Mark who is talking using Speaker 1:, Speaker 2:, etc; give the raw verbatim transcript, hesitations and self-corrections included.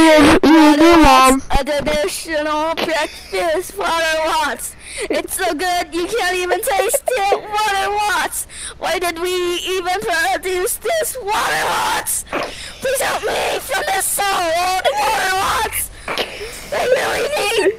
Speaker 1: Water
Speaker 2: Mom.
Speaker 1: Watts, a traditional breakfast. Water Watts. It's so good you can't even taste it. Water Watts. Why did we even produce this? Water Watts. Please help me from this soul. Water Watts. I really need